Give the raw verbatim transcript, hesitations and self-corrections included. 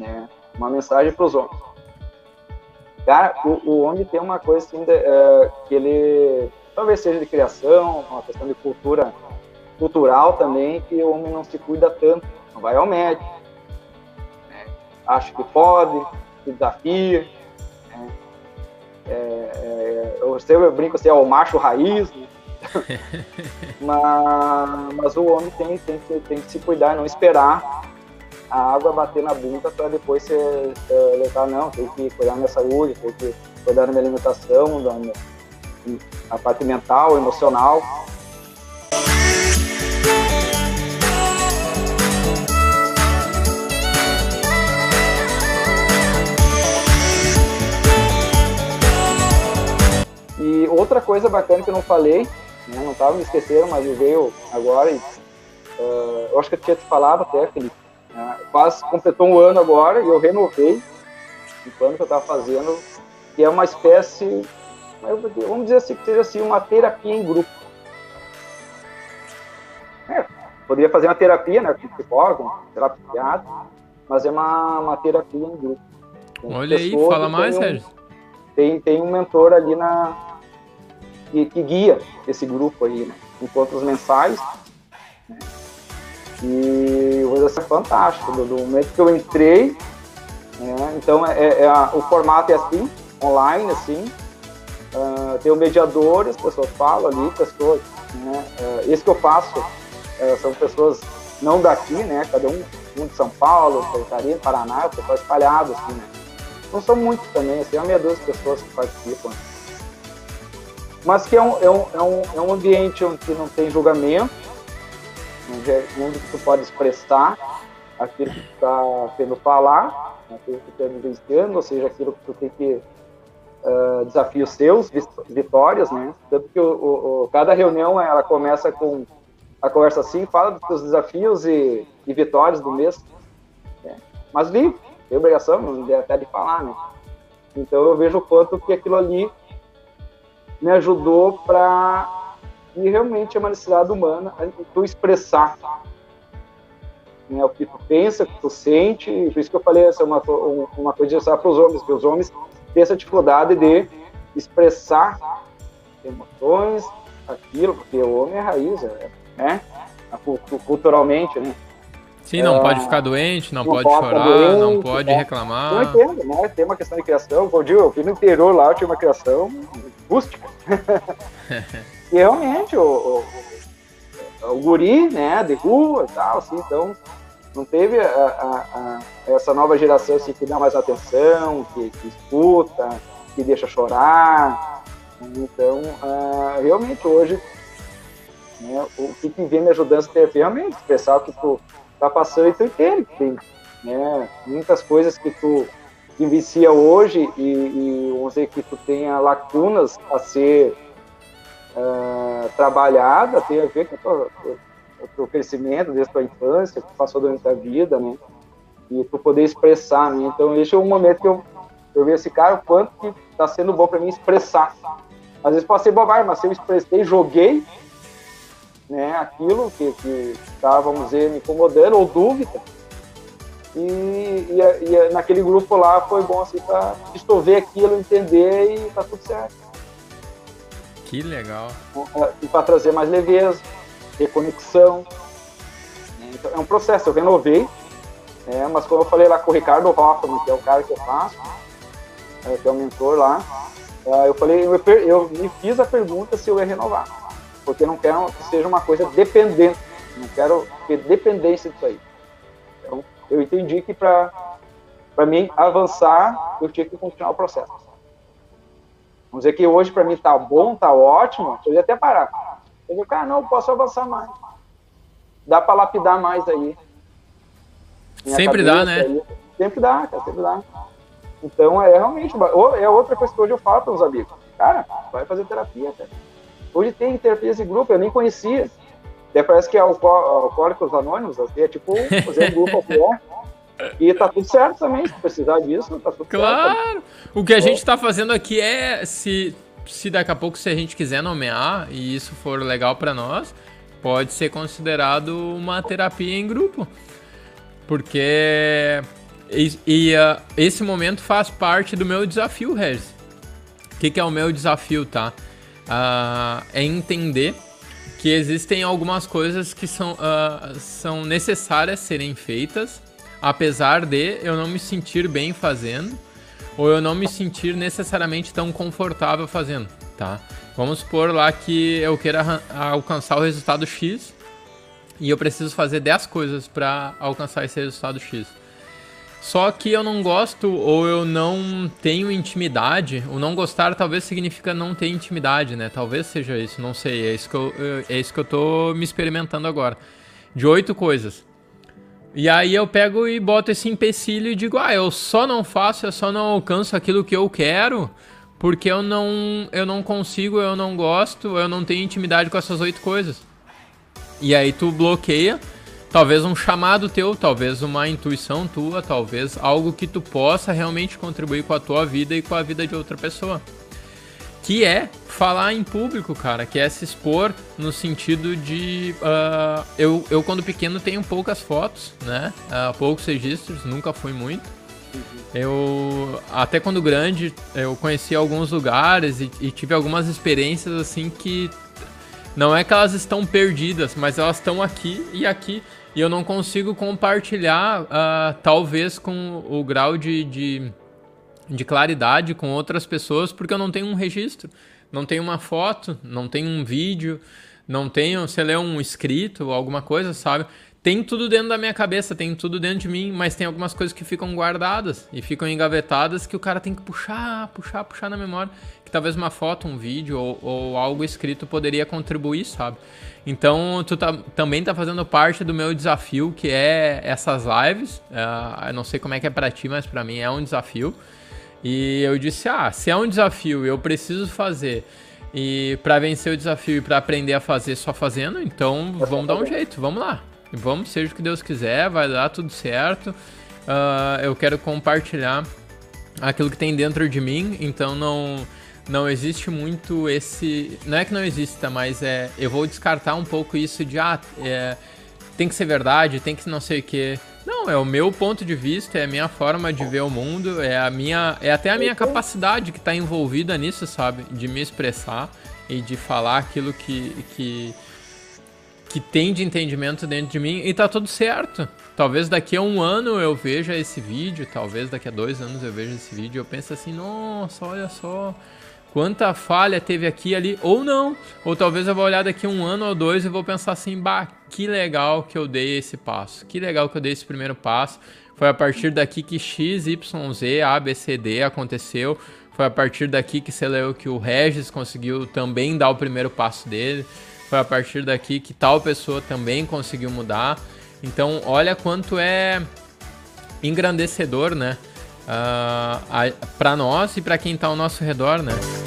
né? Uma mensagem para os homens. Cara, o, o homem tem uma coisa assim, de, uh, que ele talvez seja de criação, uma questão de cultura, cultural também, que o homem não se cuida tanto, não vai ao médico, né? Acha que pode, se desafia, né? É, é, eu sempre brinco assim, é o macho raiz, né? mas, mas o homem tem, tem, que, tem que se cuidar, não esperar a água bater na bunda para depois você uh, levar, não, tem que cuidar da minha saúde, tem que cuidar da minha alimentação, da minha, a parte mental, emocional. E outra coisa bacana que eu não falei, né, não estava me esquecendo, mas me veio agora, e, uh, eu acho que eu tinha te falado até, Felipe, né, quase completou um ano agora e eu renovei o plano que eu estava fazendo, que é uma espécie, vamos dizer assim, que seja assim, uma terapia em grupo. É, poderia fazer uma terapia, né, com psicólogo, com terapeuta, mas é uma, uma terapia em grupo. Tem Olha aí, fala mais, um, Sérgio. Tem, tem um mentor ali na, que, que guia esse grupo aí, né, encontros mensais, né, e vou dizer assim, é fantástico, do, do momento que eu entrei, né, então é, é a, o formato é assim, online, assim, uh, tem o mediador, as pessoas falam ali, pessoas, né, uh, esse que eu faço uh, são pessoas não daqui, né, cada um, um de São Paulo, Catarina, Paraná, pessoal espalhado, assim, né, não são muitos também, assim, é meia dúzia de pessoas que participam, mas que é um, é um, é um, é um ambiente onde não tem julgamento, onde tu pode expressar aquilo que tu está querendo falar, aquilo que tu está vivenciando, ou seja, aquilo que tu tem que uh, desafios seus, vitórias, né? Tanto que o, o, o, cada reunião ela começa com a conversa assim, fala dos teus desafios e, e vitórias do mês, né? Mas livre, tem obrigação, não deve até de falar, né? Então eu vejo o quanto que aquilo ali me ajudou para e realmente é uma necessidade humana tu expressar, né, o que tu pensa, o que tu sente, e por isso que eu falei, essa é uma, uma coisa de para os homens, que os homens têm essa dificuldade de expressar emoções, aquilo, porque o homem é raiz, é, né, culturalmente, né. Sim, não é, pode ficar doente, não, não pode, pode chorar, doente, não pode é, reclamar. Não entendo, né, tem uma questão de criação, como eu digo, eu fui no interior lá, eu tinha uma criação rústica. E realmente, o, o, o, o guri, né, de rua e tal, assim, então, não teve a, a, a, essa nova geração assim, que dá mais atenção, que, que escuta, que deixa chorar. Então, uh, realmente, hoje, né, o que, que vem me ajudando a realmente expressar o que tu tá passando e tu entende que tem, né, muitas coisas que tu vivencia hoje e, e vamos dizer que tu tenha lacunas a ser Uh, trabalhada, tem a ver com o teu crescimento desde a tua infância, que passou durante a vida, né, e tu poder expressar, né, então esse é um momento que eu, eu vejo esse cara, o quanto que tá sendo bom para mim expressar, às vezes pode ser bobagem, mas se eu expressei, joguei, né, aquilo que, que tá, vamos dizer, me incomodando, ou dúvida, e, e, e naquele grupo lá foi bom assim, para dissolver aquilo, entender e tá tudo certo. Que legal. E para trazer mais leveza, reconexão. Então, é um processo, eu renovei, é, mas como eu falei lá com o Ricardo Hoffman, que é o cara que eu faço, é, que é o mentor lá, é, eu falei, eu, eu me fiz a pergunta se eu ia renovar, porque eu não quero que seja uma coisa dependente, não quero ter dependência disso aí. Então, eu entendi que para mim avançar, eu tinha que continuar o processo. Vamos dizer que hoje para mim tá bom, tá ótimo, eu ia até parar. Eu digo, cara, não, eu posso avançar mais. Dá para lapidar mais aí. Sempre dá, né? Aí. Sempre dá, cara, sempre dá. Então é realmente, é outra coisa que hoje eu falo para os amigos. Cara, vai fazer terapia, cara. Hoje tem terapias de grupo, eu nem conhecia. Até parece que é Alcoólicos Anônimos, assim, é tipo fazer um grupo aqui, e tá tudo certo também, se precisar disso, tá tudo claro. certo. Claro! O que a é. gente tá fazendo aqui é, se, se daqui a pouco, se a gente quiser nomear, e isso for legal pra nós, pode ser considerado uma terapia em grupo. Porque E, e uh, esse momento faz parte do meu desafio, Regis. O que, que é o meu desafio, tá? Uh, é entender que existem algumas coisas que são, uh, são necessárias serem feitas, apesar de eu não me sentir bem fazendo, ou eu não me sentir necessariamente tão confortável fazendo, tá? Vamos supor lá que eu queira alcançar o resultado X e eu preciso fazer dez coisas para alcançar esse resultado X. Só que eu não gosto ou eu não tenho intimidade. O não gostar talvez significa não ter intimidade, né? Talvez seja isso, não sei. É isso que eu, é isso que eu tô me experimentando agora. De oito coisas. E aí eu pego e boto esse empecilho e digo, ah, eu só não faço, eu só não alcanço aquilo que eu quero porque eu não, eu não consigo, eu não gosto, eu não tenho intimidade com essas oito coisas. E aí tu bloqueia. Talvez um chamado teu, talvez uma intuição tua, talvez algo que tu possa realmente contribuir com a tua vida e com a vida de outra pessoa. Que é falar em público, cara, que é se expor no sentido de... Uh, eu, eu, quando pequeno, tenho poucas fotos, né? Uh, poucos registros, nunca fui muito. Eu, até quando grande, eu conheci alguns lugares e, e tive algumas experiências, assim, que... Não é que elas estão perdidas, mas elas estão aqui e aqui. E eu não consigo compartilhar, uh, talvez, com o grau de, de, de claridade com outras pessoas, porque eu não tenho um registro, não tenho uma foto, não tenho um vídeo, não tenho, sei lá, um escrito ou alguma coisa, sabe? Tem tudo dentro da minha cabeça, tem tudo dentro de mim, mas tem algumas coisas que ficam guardadas e ficam engavetadas que o cara tem que puxar, puxar, puxar na memória. Que talvez uma foto, um vídeo ou, ou algo escrito poderia contribuir, sabe? Então, tu tá, também tá fazendo parte do meu desafio, que é essas lives. Uh, eu não sei como é que é pra ti, mas pra mim é um desafio. E eu disse, ah, se é um desafio e eu preciso fazer... E pra vencer o desafio e pra aprender a fazer só fazendo, então vamos dar um jeito, vamos lá. Vamos, seja o que Deus quiser, vai dar tudo certo. Uh, eu quero compartilhar aquilo que tem dentro de mim, então não, não existe muito esse... Não é que não exista, mas é, eu vou descartar um pouco isso de, ah, é, tem que ser verdade, tem que não sei o quê. Não, é o meu ponto de vista, é a minha forma de ver o mundo, é, a minha, é até a minha capacidade que está envolvida nisso, sabe? De me expressar e de falar aquilo que... que que tem de entendimento dentro de mim e tá tudo certo. Talvez daqui a um ano eu veja esse vídeo, talvez daqui a dois anos eu veja esse vídeo e eu penso assim, nossa, olha só, quanta falha teve aqui e ali, ou não. Ou talvez eu vou olhar daqui a um ano ou dois e vou pensar assim, bah, que legal que eu dei esse passo, que legal que eu dei esse primeiro passo. Foi a partir daqui que X, Y, Z, A, B, C, D aconteceu. Foi a partir daqui que, sei lá, que o Regis conseguiu também dar o primeiro passo dele. Foi a partir daqui que tal pessoa também conseguiu mudar. Então, olha quanto é engrandecedor, né? Uh, para nós e para quem está ao nosso redor, né?